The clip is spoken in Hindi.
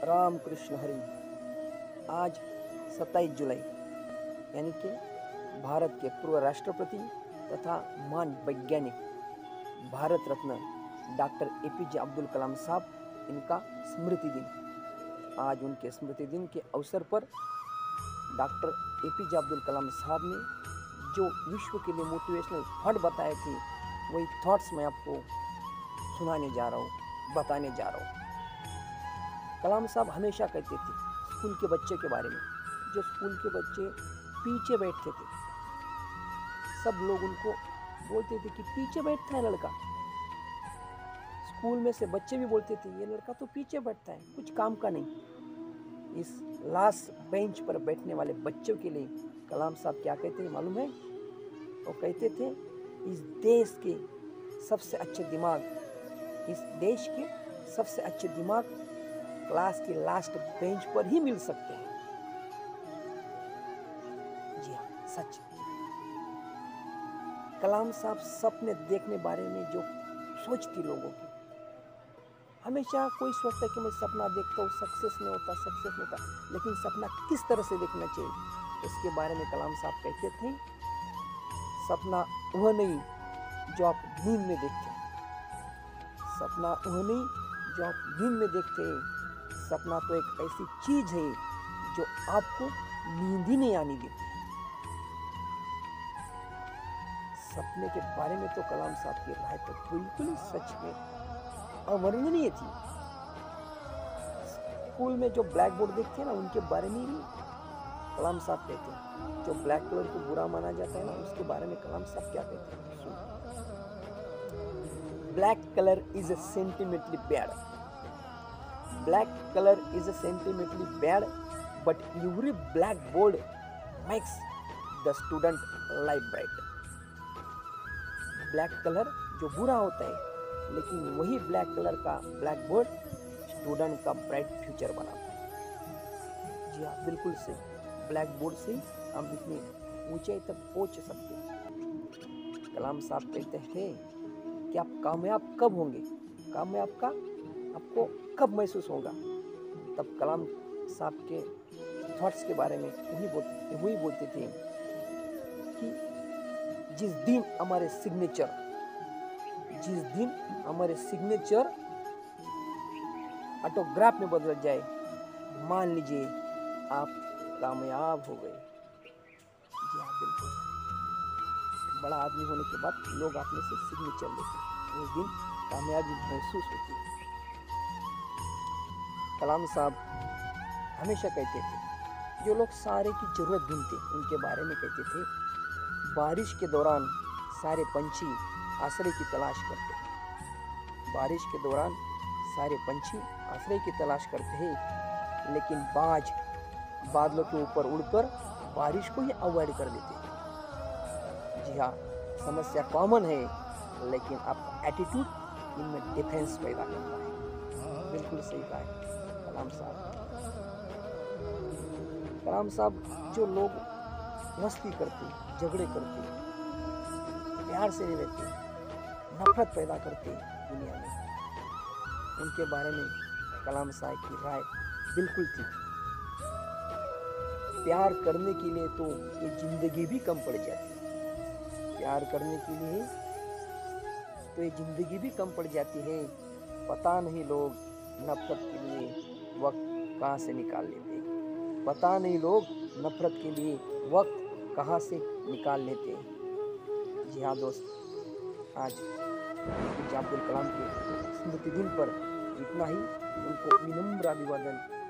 राम कृष्ण हरि। आज 27 जुलाई यानी कि भारत के पूर्व राष्ट्रपति तथा महान वैज्ञानिक भारत रत्न डॉक्टर एपीजे अब्दुल कलाम साहब इनका स्मृति दिन। आज उनके स्मृति दिन के अवसर पर डॉक्टर एपीजे अब्दुल कलाम साहब ने जो विश्व के लिए मोटिवेशनल थॉट बताए थे वही थॉट्स मैं आपको सुनाने जा रहा हूँ, बताने जा रहा हूँ। कलाम साहब हमेशा कहते थे स्कूल के बच्चे के बारे में, जो स्कूल के बच्चे पीछे बैठते थे, सब लोग उनको बोलते थे कि पीछे बैठता है लड़का। स्कूल में से बच्चे भी बोलते थे ये लड़का तो पीछे बैठता है, कुछ काम का नहीं। इस लास्ट बेंच पर बैठने वाले बच्चों के लिए कलाम साहब क्या कहते हैं मालूम है? वो कहते थे इस देश के सबसे अच्छे दिमाग क्लास के लास्ट बेंच पर ही मिल सकते हैं। जी हाँ, सच। कलाम साहब सपने देखने बारे में जो सोच थी लोगों की, हमेशा कोई सोचता है कि मैं सपना देखता हूँ, सक्सेस नहीं होता, लेकिन सपना किस तरह से देखना चाहिए उसके बारे में कलाम साहब कहते थे सपना वह नहीं जो आप नींद में देखते हैं, सपना वह नहीं जो आप नींद में देखते हैं, सपना तो एक ऐसी चीज है जो आपको नींद ही नहीं आने देती। सपने के बारे में तो कलाम साहब की राय तो बिल्कुल ही सच में अवर्णनीय थी। स्कूल में जो ब्लैक बोर्ड देखते हैं ना, उनके बारे में भी कलाम साहब कहते हैं जो ब्लैक कलर को बुरा माना जाता है ना, उसके बारे में कलाम साहब क्या कहते हैं सुनो। Black colour is sentimentally bad, black colour is sentimentally bad, but every blackboard makes the student life bright. Black colour जो बुरा होता है, लेकिन वही ब्लैक कलर का ब्लैक बोर्ड स्टूडेंट का ब्राइट फ्यूचर बनाता है। जी हाँ, बिल्कुल सही। ब्लैक बोर्ड से हम इतनी ऊंचाई तक पहुंच सकते हैं। कलाम साहब कहते हैं कि आप कामयाब कब होंगे, कामयाब का आपको कब महसूस होगा। तब कलाम साहब के थॉट्स के बारे में वही बोलते थे कि जिस दिन हमारे सिग्नेचर ऑटोग्राफ में बदल जाए, मान लीजिए आप कामयाब हो गए। जी हाँ, बिल्कुल। बड़ा आदमी होने के बाद लोग अपने से सिग्नेचर लेते हैं, उस दिन कामयाबी महसूस होती है। कलाम साहब हमेशा कहते थे जो लोग सारे की जरूरत ढूंढते उनके बारे में कहते थे बारिश के दौरान सारे पंछी आश्रय की तलाश करते हैं, बारिश के दौरान सारे पंछी आश्रय की तलाश करते हैं, लेकिन बाज बादलों के ऊपर उड़कर बारिश को ही अवॉइड कर लेते हैं। जी हाँ, समस्या कॉमन है, लेकिन आपका एटीट्यूड इनमें डिफेंस पैदा करता है। बिल्कुल सही कहा है कलाम साहब। कलाम साहब जो लोग मस्ती करते, झगड़े करते, प्यार से नहीं रहते, नफरत पैदा करते दुनिया में, उनके बारे में कलाम साहब की राय बिल्कुल थी। प्यार करने के लिए तो ये जिंदगी भी कम पड़ जाती है, प्यार करने के लिए तो ये जिंदगी भी कम पड़ जाती है। पता नहीं लोग नफरत के लिए वक्त कहाँ से निकाल लेते हैं, पता नहीं लोग नफरत के लिए वक्त कहाँ से निकाल लेते हैं। जी हाँ दोस्त, आज एपीजे अब्दुल कलाम के स्मृति दिन पर इतना ही। उनको विनम्र अभिवादन।